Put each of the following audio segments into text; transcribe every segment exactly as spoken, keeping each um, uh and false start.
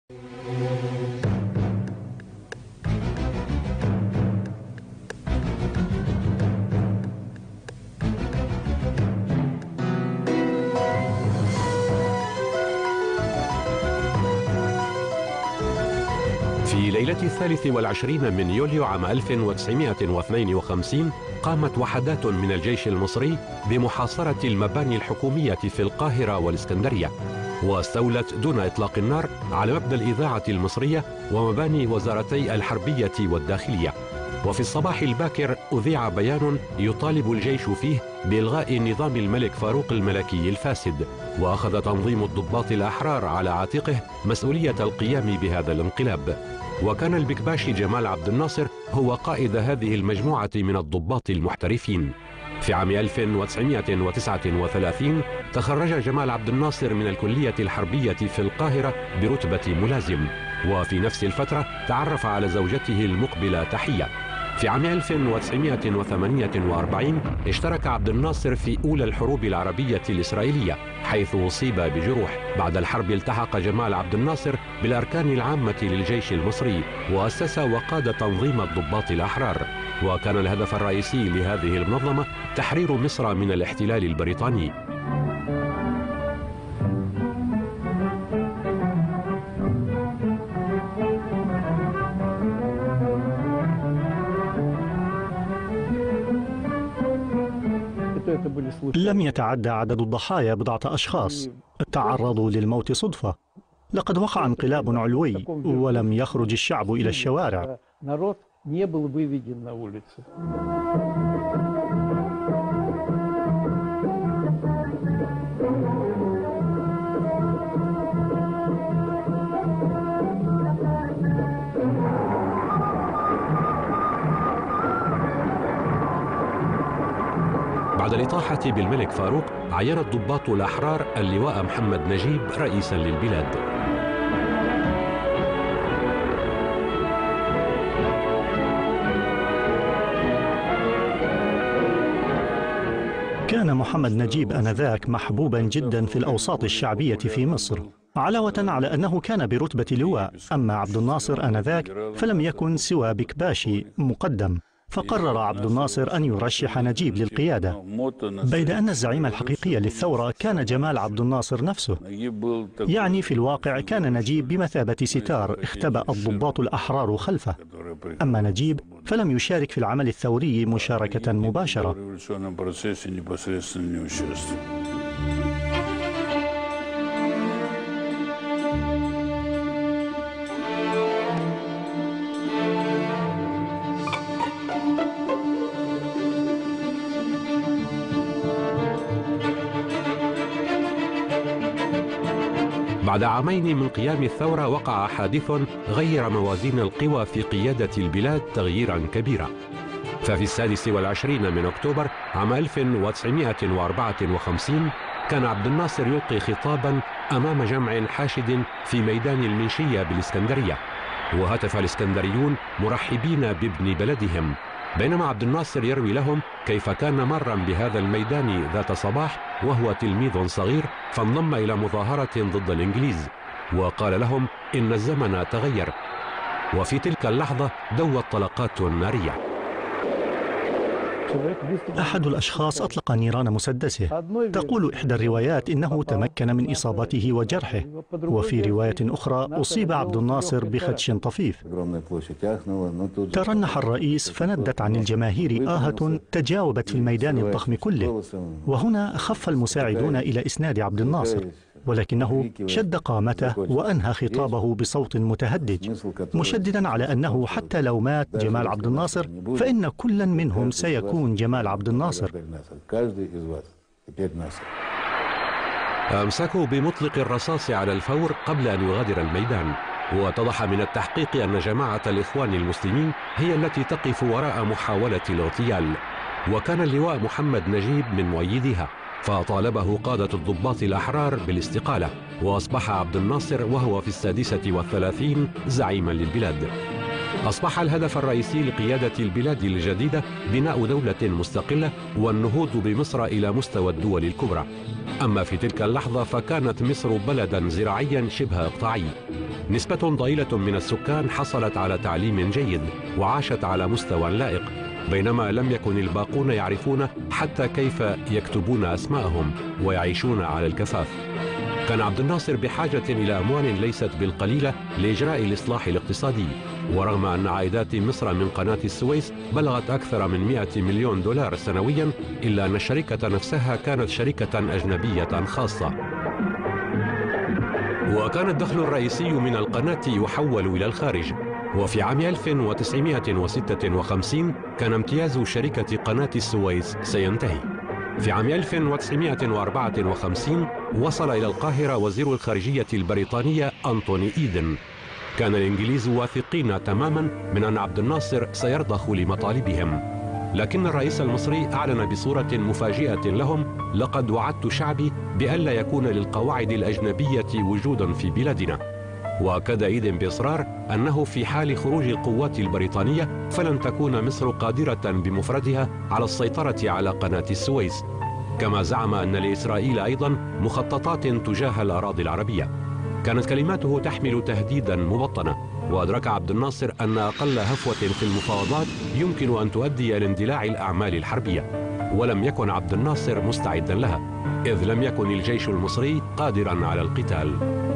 في ليلة الثالث والعشرين من يوليو عام ألف وتسعمائة واثنين وخمسين قامت وحدات من الجيش المصري بمحاصرة المباني الحكومية في القاهرة والإسكندرية، واستولت دون إطلاق النار على مبنى الإذاعة المصرية ومباني وزارتي الحربية والداخلية. وفي الصباح الباكر أذيع بيان يطالب الجيش فيه بإلغاء نظام الملك فاروق الملكي الفاسد، وأخذ تنظيم الضباط الأحرار على عاتقه مسؤولية القيام بهذا الانقلاب. وكان البكباشي جمال عبد الناصر هو قائد هذه المجموعة من الضباط المحترفين. في عام ألف وتسعمائة وتسعة وثلاثين تخرج جمال عبد الناصر من الكلية الحربية في القاهرة برتبة ملازم، وفي نفس الفترة تعرف على زوجته المقبلة تحية. في عام ألف وتسعمائة وثمانية وأربعين اشترك عبد الناصر في أولى الحروب العربية الإسرائيلية حيث أصيب بجروح. بعد الحرب التحق جمال عبد الناصر بالأركان العامة للجيش المصري، وأسس وقاد تنظيم الضباط الأحرار، وكان الهدف الرئيسي لهذه المنظمة تحرير مصر من الاحتلال البريطاني. لم يتعدى عدد الضحايا بضعة أشخاص تعرضوا للموت صدفة. لقد وقع انقلاب علوي ولم يخرج الشعب إلى الشوارع. بعد الإطاحة بالملك فاروق عين الضباط الأحرار اللواء محمد نجيب رئيسا للبلاد. كان محمد نجيب آنذاك محبوبا جدا في الأوساط الشعبية في مصر، علاوة على أنه كان برتبة لواء. أما عبد الناصر آنذاك فلم يكن سوى بكباشي مقدم، فقرر عبد الناصر أن يرشح نجيب للقيادة، بيد أن الزعيم الحقيقي للثورة كان جمال عبد الناصر نفسه. يعني في الواقع كان نجيب بمثابة ستار اختبأ الضباط الأحرار خلفه، أما نجيب فلم يشارك في العمل الثوري مشاركة مباشرة. بعد عامين من قيام الثورة وقع حادث غير موازين القوى في قيادة البلاد تغييرا كبيرا. ففي السادس والعشرين من أكتوبر عام ألف وتسعمائة وأربعة وخمسين كان عبد الناصر يلقي خطابا أمام جمع حاشد في ميدان المنشية بالإسكندرية، وهتف الإسكندريون مرحبين بابن بلدهم، بينما عبد الناصر يروي لهم كيف كان مرا بهذا الميدان ذات صباح وهو تلميذ صغير فانضم إلى مظاهرة ضد الإنجليز، وقال لهم إن الزمن تغير. وفي تلك اللحظة دوت طلقات نارية. أحد الأشخاص أطلق نيران مسدسه. تقول إحدى الروايات إنه تمكن من إصابته وجرحه، وفي رواية أخرى أصيب عبد الناصر بخدش طفيف. ترنح الرئيس فندت عن الجماهير آهة تجاوبت في الميدان الضخم كله، وهنا خف المساعدون إلى إسناد عبد الناصر، ولكنه شد قامته وأنهى خطابه بصوت متهدج، مشددا على أنه حتى لو مات جمال عبد الناصر فإن كلا منهم سيكون جمال عبد الناصر. أمسكوا بمطلق الرصاص على الفور قبل أن يغادر الميدان، واتضح من التحقيق أن جماعة الإخوان المسلمين هي التي تقف وراء محاولة الاغتيال، وكان اللواء محمد نجيب من مؤيديها، فطالبه قادة الضباط الأحرار بالاستقالة، وأصبح عبد الناصر وهو في السادسة والثلاثين زعيما للبلاد. أصبح الهدف الرئيسي لقيادة البلاد الجديدة بناء دولة مستقلة والنهوض بمصر إلى مستوى الدول الكبرى. أما في تلك اللحظة فكانت مصر بلدا زراعيا شبه إقطاعي، نسبة ضئيلة من السكان حصلت على تعليم جيد وعاشت على مستوى لائق، بينما لم يكن الباقون يعرفون حتى كيف يكتبون أسماءهم ويعيشون على الكفاف. كان عبد الناصر بحاجة إلى أموال ليست بالقليلة لإجراء الإصلاح الاقتصادي، ورغم أن عائدات مصر من قناة السويس بلغت أكثر من مئة مليون دولار سنويا، إلا أن الشركة نفسها كانت شركة أجنبية خاصة. وكان الدخل الرئيسي من القناة يحول إلى الخارج. وفي عام ألف وتسعمئة وستة وخمسين كان امتياز شركة قناة السويس سينتهي. في عام ألف وتسعمئة وأربعة وخمسين وصل إلى القاهرة وزير الخارجية البريطانية أنتوني إيدن. كان الإنجليز واثقين تماما من أن عبد الناصر سيرضخ لمطالبهم، لكن الرئيس المصري أعلن بصورة مفاجئة لهم: لقد وعدت شعبي بألا يكون للقواعد الأجنبية وجود في بلادنا. وأكد إيدن بإصرار أنه في حال خروج القوات البريطانية فلن تكون مصر قادرة بمفردها على السيطرة على قناة السويس، كما زعم أن لإسرائيل أيضا مخططات تجاه الأراضي العربية. كانت كلماته تحمل تهديدا مبطنا، وأدرك عبد الناصر أن أقل هفوة في المفاوضات يمكن أن تؤدي إلى اندلاع الأعمال الحربية، ولم يكن عبد الناصر مستعدا لها، إذ لم يكن الجيش المصري قادرا على القتال.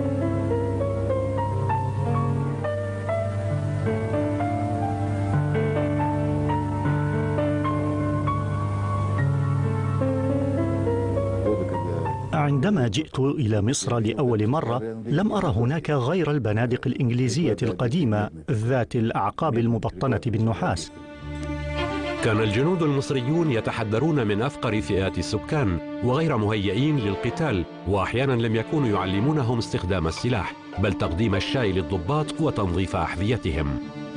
عندما جئت إلى مصر لأول مرة لم أرى هناك غير البنادق الإنجليزية القديمة ذات الأعقاب المبطنة بالنحاس. كان الجنود المصريون يتحدرون من أفقر فئات السكان وغير مهيئين للقتال، وأحيانا لم يكونوا يعلمونهم استخدام السلاح، بل تقديم الشاي للضباط وتنظيف أحذيتهم.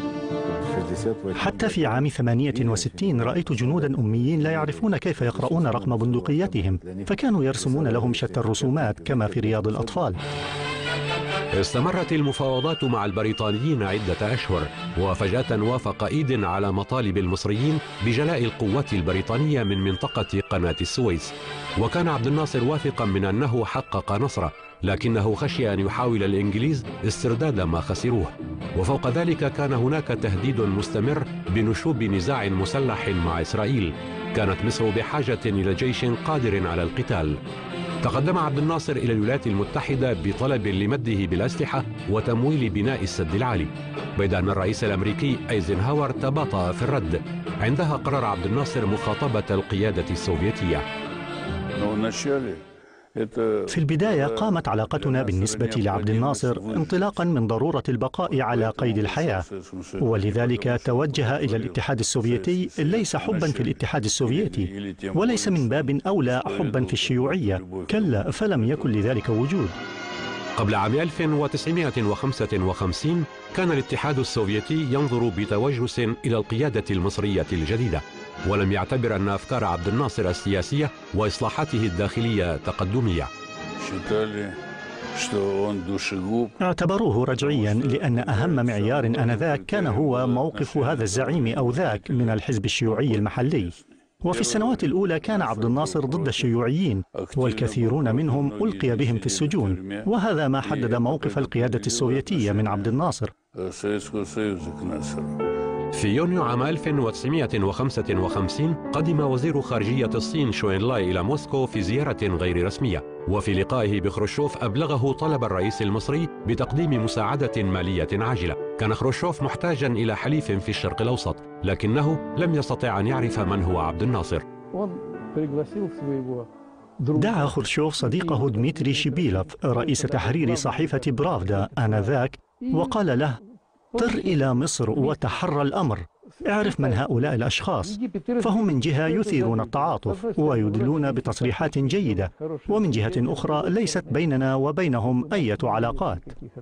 حتى في عام ثمانية وستين رأيت جنودا أميين لا يعرفون كيف يقرؤون رقم بندقيتهم، فكانوا يرسمون لهم شتى الرسومات كما في رياض الأطفال. استمرت المفاوضات مع البريطانيين عدة أشهر، وفجأة وافق إيدن على مطالب المصريين بجلاء القوات البريطانية من منطقة قناة السويس. وكان عبد الناصر واثقا من أنه حقق نصره، لكنه خشي أن يحاول الإنجليز استرداد ما خسروه. وفوق ذلك كان هناك تهديد مستمر بنشوب نزاع مسلح مع إسرائيل. كانت مصر بحاجة إلى جيش قادر على القتال. تقدم عبد الناصر إلى الولايات المتحدة بطلب لمده بالأسلحة وتمويل بناء السد العالي، بيد أن الرئيس الأمريكي أيزنهاور تباطأ في الرد. عندها قرر عبد الناصر مخاطبة القيادة السوفيتية. في البداية قامت علاقتنا بالنسبة لعبد الناصر انطلاقا من ضرورة البقاء على قيد الحياة، ولذلك توجه إلى الاتحاد السوفيتي ليس حبا في الاتحاد السوفيتي، وليس من باب أولى حبا في الشيوعية، كلا، فلم يكن لذلك وجود. قبل عام ألف وتسعمئة وخمسة وخمسين كان الاتحاد السوفيتي ينظر بتوجس إلى القيادة المصرية الجديدة، ولم يعتبر أن أفكار عبد الناصر السياسية وإصلاحاته الداخلية تقدمية. اعتبروه رجعيا لأن أهم معيار آنذاك كان هو موقف هذا الزعيم أو ذاك من الحزب الشيوعي المحلي. وفي السنوات الأولى كان عبد الناصر ضد الشيوعيين، والكثيرون منهم ألقي بهم في السجون، وهذا ما حدد موقف القيادة السوفيتية من عبد الناصر. في يونيو عام ألف وتسعمئة وخمسة وخمسين قدم وزير خارجية الصين شو إنلاي إلى موسكو في زيارة غير رسمية، وفي لقائه بخروشوف أبلغه طلب الرئيس المصري بتقديم مساعدة مالية عاجلة. كان خروشوف محتاجا إلى حليف في الشرق الأوسط، لكنه لم يستطع أن يعرف من هو عبد الناصر. دعا خروشوف صديقه دميتري شيبيلوف رئيس تحرير صحيفة برافدا آنذاك، وقال له: طر إلى مصر وتحرى الأمر، اعرف من هؤلاء الأشخاص، فهم من جهة يثيرون التعاطف ويدلون بتصريحات جيدة، ومن جهة أخرى ليست بيننا وبينهم أي علاقات.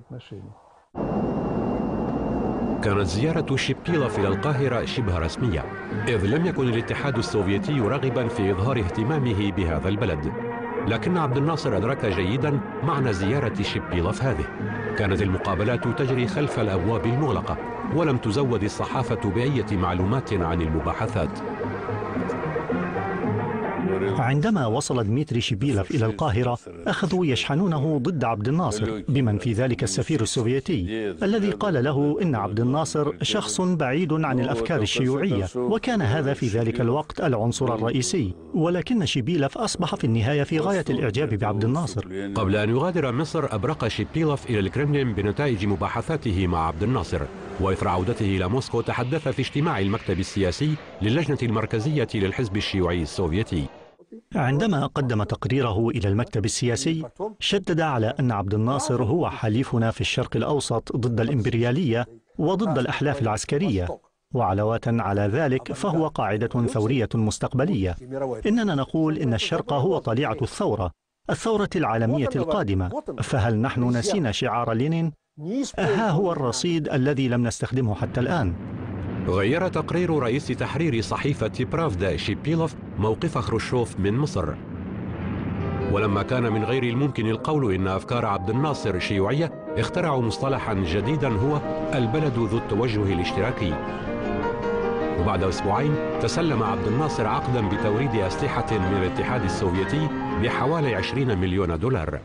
كانت زيارة شيبيلوف إلى القاهرة شبه رسمية، إذ لم يكن الاتحاد السوفيتي راغبا في إظهار اهتمامه بهذا البلد. لكن عبد الناصر أدرك جيدا معنى زيارة شيبيلوف هذه. كانت المقابلات تجري خلف الأبواب المغلقة، ولم تزود الصحافة بأي معلومات عن المباحثات. عندما وصل دميتري شيبيلوف إلى القاهرة أخذوا يشحنونه ضد عبد الناصر، بمن في ذلك السفير السوفيتي الذي قال له إن عبد الناصر شخص بعيد عن الأفكار الشيوعية، وكان هذا في ذلك الوقت العنصر الرئيسي. ولكن شيبيلوف أصبح في النهاية في غاية الإعجاب بعبد الناصر. قبل أن يغادر مصر أبرق شيبيلوف إلى الكرملين بنتائج مباحثاته مع عبد الناصر، وإثر عودته إلى موسكو تحدث في اجتماع المكتب السياسي للجنة المركزية للحزب الشيوعي السوفيتي. عندما قدم تقريره إلى المكتب السياسي شدد على أن عبد الناصر هو حليفنا في الشرق الأوسط ضد الإمبريالية وضد الأحلاف العسكرية، وعلاوة على ذلك فهو قاعدة ثورية مستقبلية. إننا نقول إن الشرق هو طليعة الثورة الثورة العالمية القادمة، فهل نحن نسينا شعار لينين؟ ها هو الرصيد الذي لم نستخدمه حتى الآن. غير تقرير رئيس تحرير صحيفة برافدا شيبيلوف موقف خروشوف من مصر، ولما كان من غير الممكن القول إن أفكار عبد الناصر شيوعية اخترعوا مصطلحا جديدا هو البلد ذو التوجه الاشتراكي. وبعد أسبوعين تسلم عبد الناصر عقدا بتوريد أسلحة من الاتحاد السوفيتي بحوالي عشرين مليون دولار.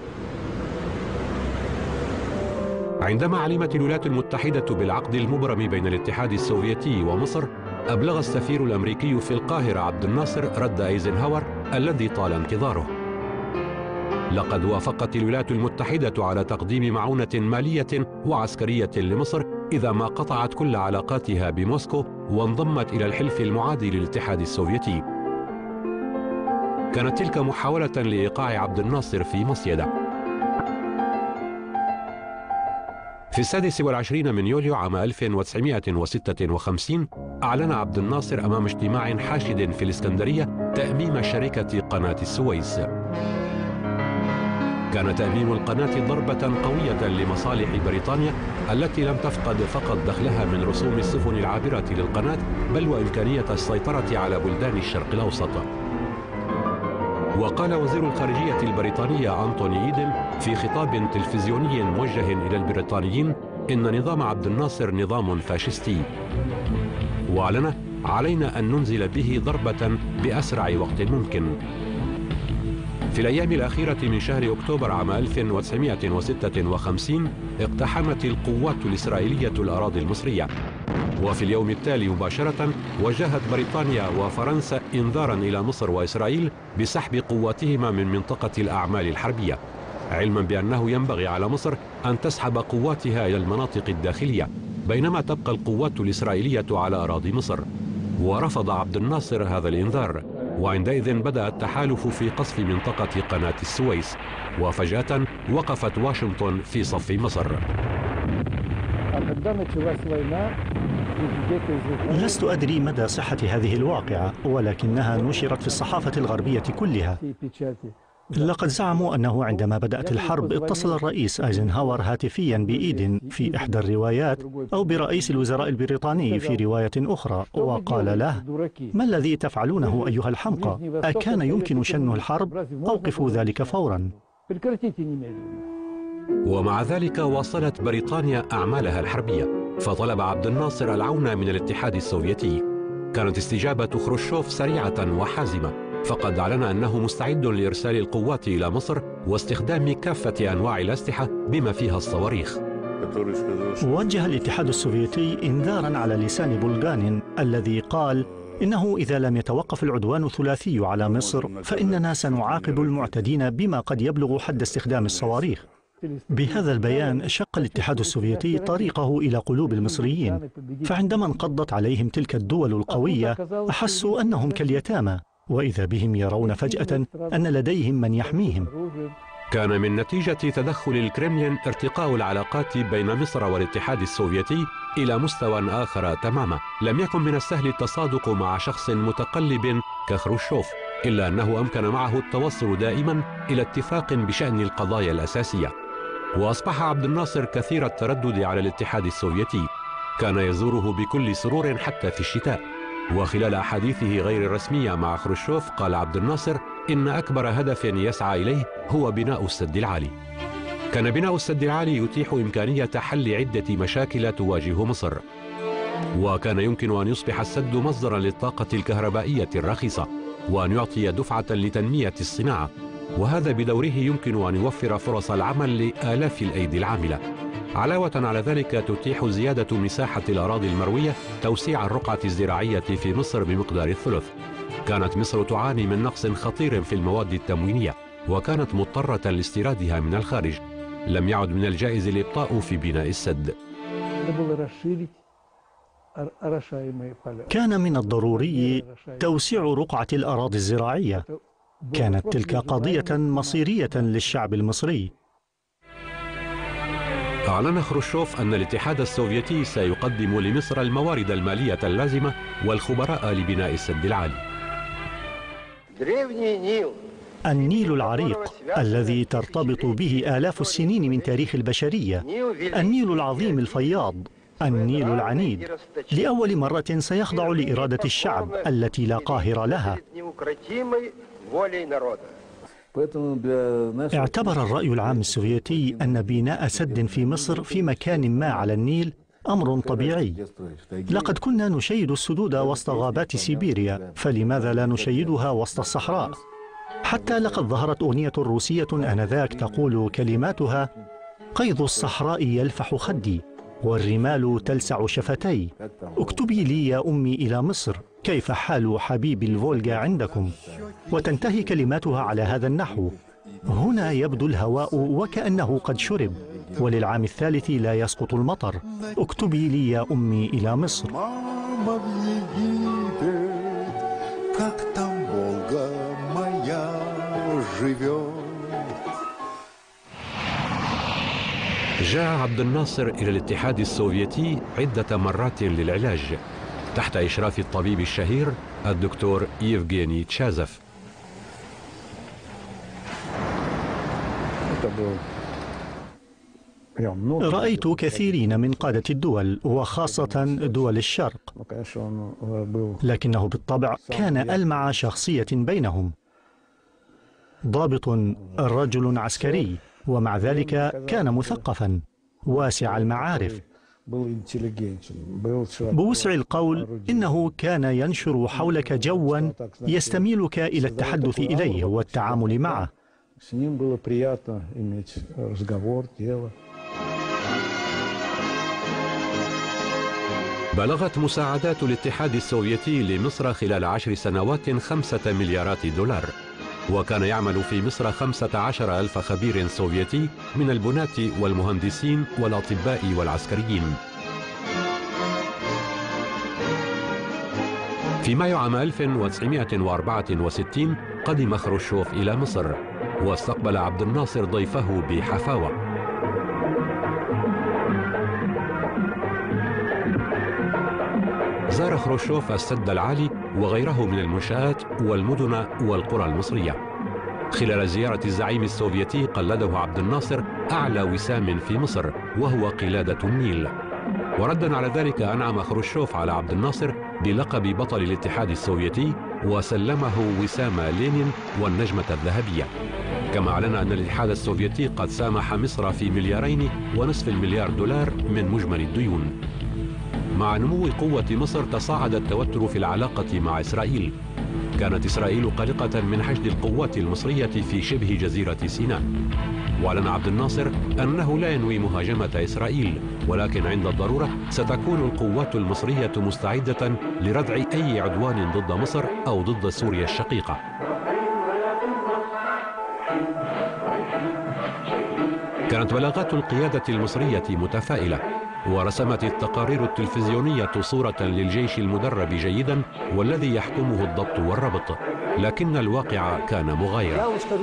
عندما علمت الولايات المتحدة بالعقد المبرم بين الاتحاد السوفيتي ومصر، أبلغ السفير الأمريكي في القاهرة عبد الناصر رد أيزنهاور الذي طال انتظاره. لقد وافقت الولايات المتحدة على تقديم معونة مالية وعسكرية لمصر إذا ما قطعت كل علاقاتها بموسكو وانضمت إلى الحلف المعادي للاتحاد السوفيتي. كانت تلك محاولة لإيقاع عبد الناصر في مصيدة. في السادس والعشرين من يوليو عام ألف وتسعمائة وستة وخمسين أعلن عبد الناصر أمام اجتماع حاشد في الإسكندرية تأميم شركة قناة السويس. كان تأميم القناة ضربة قوية لمصالح بريطانيا التي لم تفقد فقط دخلها من رسوم السفن العابرة للقناة، بل وإمكانية السيطرة على بلدان الشرق الأوسط. وقال وزير الخارجية البريطاني أنتوني إيدن في خطاب تلفزيوني موجه إلى البريطانيين إن نظام عبد الناصر نظام فاشستي، وأعلن: علينا أن ننزل به ضربة بأسرع وقت ممكن. في الأيام الأخيرة من شهر أكتوبر عام ألف وتسعمائة وستة وخمسين اقتحمت القوات الإسرائيلية الأراضي المصرية، وفي اليوم التالي مباشرة وجهت بريطانيا وفرنسا إنذارا إلى مصر وإسرائيل بسحب قواتهما من منطقة الأعمال الحربية، علما بأنه ينبغي على مصر أن تسحب قواتها إلى المناطق الداخلية بينما تبقى القوات الإسرائيلية على أراضي مصر. ورفض عبد الناصر هذا الإنذار، وعندئذ بدأ التحالف في قصف منطقة قناة السويس، وفجأة وقفت واشنطن في صف مصر. لست أدري مدى صحة هذه الواقعة، ولكنها نشرت في الصحافة الغربية كلها. لقد زعموا أنه عندما بدأت الحرب اتصل الرئيس أيزنهاور هاتفيا بإيدن في إحدى الروايات، أو برئيس الوزراء البريطاني في رواية أخرى، وقال له: ما الذي تفعلونه أيها الحمقى؟ أكان يمكن شن الحرب؟ أوقفوا ذلك فورا. ومع ذلك واصلت بريطانيا أعمالها الحربية، فطلب عبد الناصر العون من الاتحاد السوفيتي. كانت استجابة خروشوف سريعة وحازمة، فقد أعلن أنه مستعد لإرسال القوات إلى مصر واستخدام كافة أنواع الأسلحة بما فيها الصواريخ. وجه الاتحاد السوفيتي إنذارا على لسان بولغانين الذي قال إنه إذا لم يتوقف العدوان الثلاثي على مصر فإننا سنعاقب المعتدين بما قد يبلغ حد استخدام الصواريخ. بهذا البيان شق الاتحاد السوفيتي طريقه إلى قلوب المصريين، فعندما انقضت عليهم تلك الدول القوية أحسوا أنهم كاليتامى، وإذا بهم يرون فجأة أن لديهم من يحميهم. كان من نتيجة تدخل الكرملين ارتقاء العلاقات بين مصر والاتحاد السوفيتي إلى مستوى آخر تماما. لم يكن من السهل التصادق مع شخص متقلب كخروشوف، إلا أنه أمكن معه التوصل دائما إلى اتفاق بشأن القضايا الأساسية. وأصبح عبد الناصر كثير التردد على الاتحاد السوفيتي، كان يزوره بكل سرور حتى في الشتاء. وخلال أحاديثه غير الرسمية مع خروشوف قال عبد الناصر إن أكبر هدف يسعى إليه هو بناء السد العالي. كان بناء السد العالي يتيح إمكانية حل عدة مشاكل تواجه مصر، وكان يمكن أن يصبح السد مصدرا للطاقة الكهربائية الرخيصة، وأن يعطي دفعة لتنمية الصناعة، وهذا بدوره يمكن أن يوفر فرص العمل لآلاف الأيدي العاملة. علاوة على ذلك تتيح زيادة مساحة الأراضي المروية توسيع الرقعة الزراعية في مصر بمقدار الثلث. كانت مصر تعاني من نقص خطير في المواد التموينية، وكانت مضطرة لاستيرادها من الخارج. لم يعد من الجائز الإبطاء في بناء السد. كان من الضروري توسيع رقعة الأراضي الزراعية. كانت تلك قضية مصيرية للشعب المصري. أعلن خروشوف أن الاتحاد السوفيتي سيقدم لمصر الموارد المالية اللازمة والخبراء لبناء السد العالي. النيل العريق الذي ترتبط به آلاف السنين من تاريخ البشرية، النيل العظيم الفياض، النيل العنيد، لأول مرة سيخضع لإرادة الشعب التي لا قاهر لها. اعتبر الرأي العام السوفيتي أن بناء سد في مصر في مكان ما على النيل أمر طبيعي. لقد كنا نشيد السدود وسط غابات سيبيريا، فلماذا لا نشيدها وسط الصحراء؟ حتى لقد ظهرت أغنية روسية آنذاك تقول كلماتها: قيض الصحراء يلفح خدي والرمال تلسع شفتي، اكتبي لي يا أمي إلى مصر، كيف حال حبيب الفولغا عندكم؟ وتنتهي كلماتها على هذا النحو: هنا يبدو الهواء وكأنه قد شرب، وللعام الثالث لا يسقط المطر، اكتبي لي يا أمي إلى مصر. جاء عبد الناصر إلى الاتحاد السوفيتي عدة مرات للعلاج تحت إشراف الطبيب الشهير الدكتور يفغيني تشازف. رأيت كثيرين من قادة الدول وخاصة دول الشرق، لكنه بالطبع كان ألمع شخصية بينهم. ضابط، رجل عسكري، ومع ذلك كان مثقفا واسع المعارف. بوسع القول إنه كان ينشر حولك جوا يستميلك إلى التحدث إليه والتعامل معه. بلغت مساعدات الاتحاد السوفيتي لمصر خلال عشر سنوات خمسة مليارات دولار، وكان يعمل في مصر خمسة عشر ألف خبير سوفيتي من البناة والمهندسين والأطباء والعسكريين. في مايو عام ألف وتسعمائة وأربعة وستين قدم خروشوف إلى مصر، واستقبل عبد الناصر ضيفه بحفاوة. زار خروشوف السد العالي وغيره من المنشآت والمدن والقرى المصرية. خلال زيارة الزعيم السوفيتي قلده عبد الناصر أعلى وسام في مصر، وهو قلادة النيل. وردا على ذلك أنعم خروشوف على عبد الناصر بلقب بطل الاتحاد السوفيتي، وسلمه وسام لينين والنجمة الذهبية. كما أعلن أن الاتحاد السوفيتي قد سامح مصر في مليارين ونصف المليار دولار من مجمل الديون. مع نمو قوة مصر تصاعد التوتر في العلاقة مع إسرائيل. كانت إسرائيل قلقة من حشد القوات المصرية في شبه جزيرة سيناء. وأعلن عبد الناصر أنه لا ينوي مهاجمة إسرائيل، ولكن عند الضرورة ستكون القوات المصرية مستعدة لردع أي عدوان ضد مصر أو ضد سوريا الشقيقة. كانت بلاغات القيادة المصرية متفائلة، ورسمت التقارير التلفزيونية صورة للجيش المدرب جيدا والذي يحكمه الضبط والربط، لكن الواقع كان مغايرا.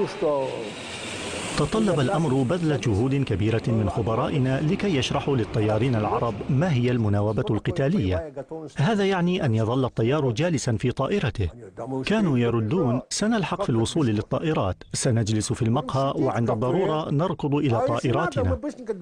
تطلب الأمر بذل جهود كبيرة من خبرائنا لكي يشرحوا للطيارين العرب ما هي المناوبة القتالية. هذا يعني أن يظل الطيار جالسا في طائرته. كانوا يردون: سنلحق في الوصول للطائرات، سنجلس في المقهى، وعند الضرورة نركض إلى طائراتنا.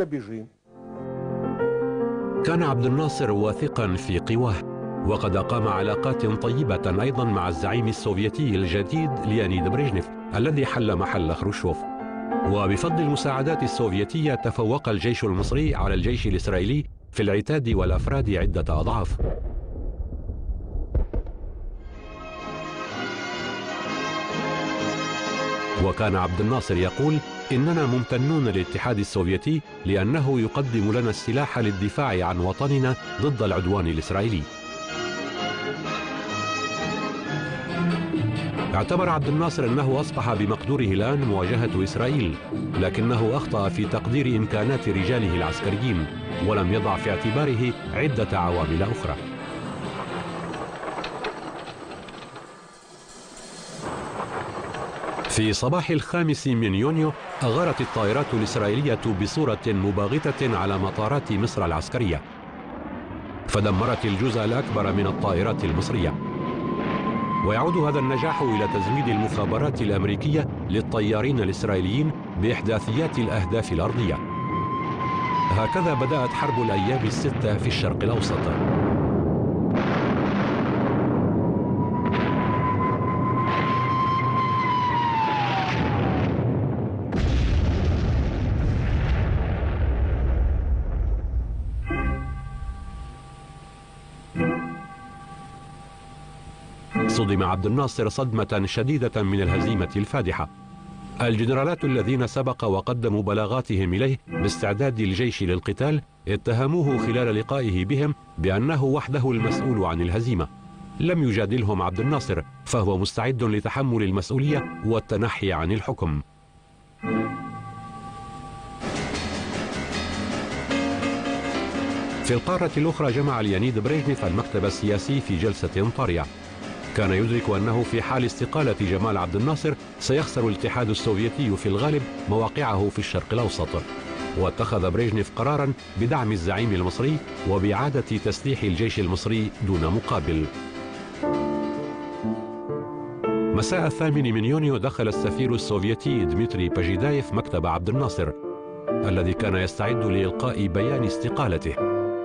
كان عبد الناصر واثقا في قواه، وقد أقام علاقات طيبة أيضا مع الزعيم السوفيتي الجديد ليونيد بريجنيف الذي حل محل خروشوف. وبفضل المساعدات السوفيتية تفوق الجيش المصري على الجيش الإسرائيلي في العتاد والأفراد عدة أضعاف. وكان عبد الناصر يقول: إننا ممتنون للاتحاد السوفيتي لأنه يقدم لنا السلاح للدفاع عن وطننا ضد العدوان الإسرائيلي. اعتبر عبد الناصر أنه أصبح بمقدوره الآن مواجهة إسرائيل، لكنه أخطأ في تقدير إمكانات رجاله العسكريين ولم يضع في اعتباره عدة عوامل أخرى. في صباح الخامس من يونيو أغارت الطائرات الإسرائيلية بصورة مباغتة على مطارات مصر العسكرية، فدمرت الجزء الأكبر من الطائرات المصرية. ويعود هذا النجاح إلى تزويد المخابرات الأمريكية للطيارين الإسرائيليين بإحداثيات الأهداف الأرضية. هكذا بدأت حرب الأيام الستة في الشرق الأوسط. صدم عبد الناصر صدمة شديدة من الهزيمة الفادحة. الجنرالات الذين سبق وقدموا بلاغاتهم إليه باستعداد الجيش للقتال اتهموه خلال لقائه بهم بأنه وحده المسؤول عن الهزيمة. لم يجادلهم عبد الناصر، فهو مستعد لتحمل المسؤولية والتنحي عن الحكم. في القارة الأخرى جمع ليونيد بريجنيف المكتب السياسي في جلسة طارئة. كان يدرك أنه في حال استقالة جمال عبد الناصر سيخسر الاتحاد السوفيتي في الغالب مواقعه في الشرق الأوسط، واتخذ بريجنيف قرارا بدعم الزعيم المصري وبإعادة تسليح الجيش المصري دون مقابل. مساء الثامن من يونيو دخل السفير السوفيتي دمتري باجيدايف مكتب عبد الناصر الذي كان يستعد لإلقاء بيان استقالته.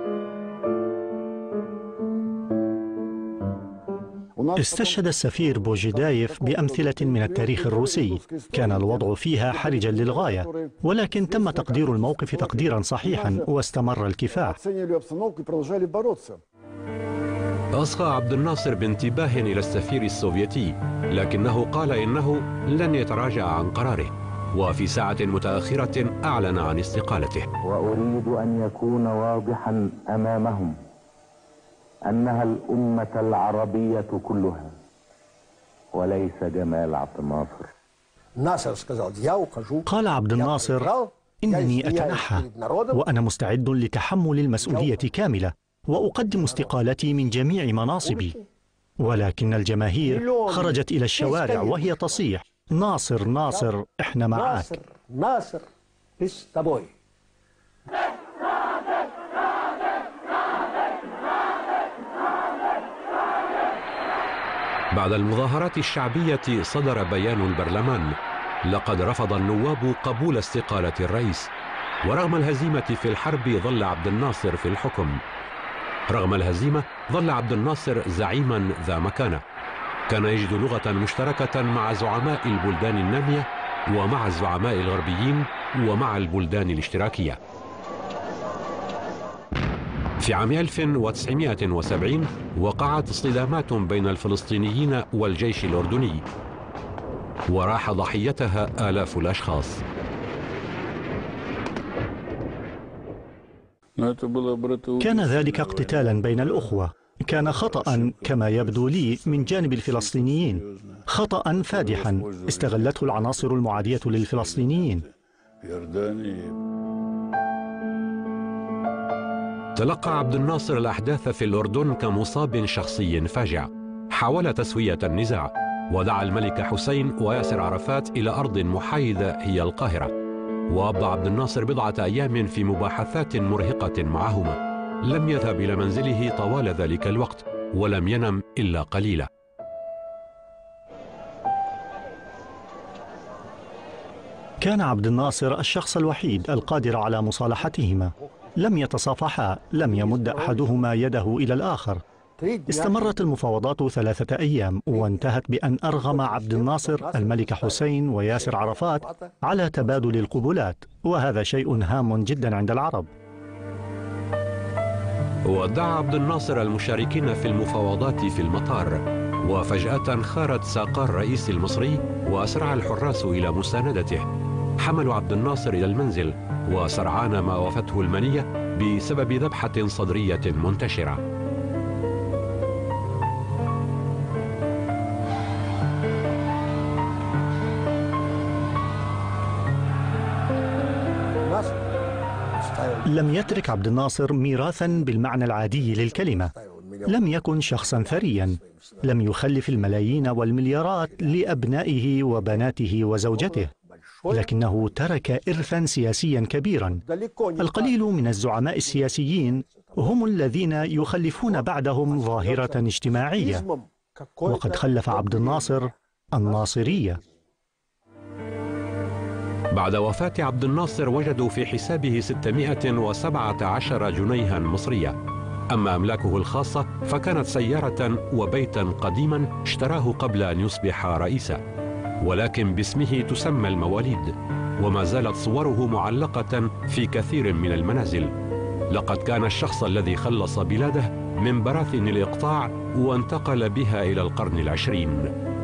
استشهد السفير بوجيدايف بأمثلة من التاريخ الروسي كان الوضع فيها حرجا للغاية، ولكن تم تقدير الموقف تقديرا صحيحا واستمر الكفاح. أصغى عبد الناصر بانتباه إلى السفير السوفيتي، لكنه قال إنه لن يتراجع عن قراره، وفي ساعة متأخرة أعلن عن استقالته. وأريد أن يكون واضحا أمامهم أنها الأمة العربية كلها وليس جمال عبد الناصر. قال عبد الناصر: إنني أتنحى وأنا مستعد لتحمل المسؤولية كاملة وأقدم استقالتي من جميع مناصبي. ولكن الجماهير خرجت إلى الشوارع وهي تصيح: ناصر ناصر إحنا معاك. ناصر استبوي. بعد المظاهرات الشعبية صدر بيان البرلمان: لقد رفض النواب قبول استقالة الرئيس. ورغم الهزيمة في الحرب ظل عبد الناصر في الحكم. رغم الهزيمة ظل عبد الناصر زعيما ذا مكانة. كان يجد لغة مشتركة مع زعماء البلدان النامية ومع الزعماء الغربيين ومع البلدان الاشتراكية. في عام ألف وتسعمائة وسبعين وقعت اصطدامات بين الفلسطينيين والجيش الأردني، وراح ضحيتها آلاف الأشخاص. كان ذلك اقتتالا بين الأخوة. كان خطأ كما يبدو لي من جانب الفلسطينيين، خطأ فادحا استغلته العناصر المعادية للفلسطينيين. تلقى عبد الناصر الأحداث في الأردن كمصاب شخصي فاجع. حاول تسوية النزاع ودعا الملك حسين وياسر عرفات إلى أرض محايدة هي القاهرة. وأبدى عبد الناصر بضعة أيام في مباحثات مرهقة معهما. لم يذهب إلى منزله طوال ذلك الوقت ولم ينم إلا قليلا. كان عبد الناصر الشخص الوحيد القادر على مصالحتهما. لم يتصافحا، لم يمد أحدهما يده إلى الآخر. استمرت المفاوضات ثلاثة أيام وانتهت بأن أرغم عبد الناصر الملك حسين وياسر عرفات على تبادل القبلات، وهذا شيء هام جدا عند العرب. ودعا عبد الناصر المشاركين في المفاوضات في المطار، وفجأة خارت ساقا الرئيس المصري وأسرع الحراس إلى مساندته. حملوا عبد الناصر إلى المنزل، وسرعان ما وافته المنية بسبب ذبحة صدرية منتشرة. لم يترك عبد الناصر ميراثا بالمعنى العادي للكلمة. لم يكن شخصا ثريا، لم يخلف الملايين والمليارات لأبنائه وبناته وزوجته، لكنه ترك إرثا سياسيا كبيرا. القليل من الزعماء السياسيين هم الذين يخلفون بعدهم ظاهرة اجتماعية، وقد خلف عبد الناصر الناصرية. بعد وفاة عبد الناصر وجدوا في حسابه ستمائة وسبعة عشر جنيها مصرية. أما أملاكه الخاصة فكانت سيارة وبيتا قديما اشتراه قبل أن يصبح رئيسا، ولكن باسمه تسمى المواليد، وما زالت صوره معلقة في كثير من المنازل. لقد كان الشخص الذي خلص بلاده من براثن الإقطاع وانتقل بها إلى القرن العشرين.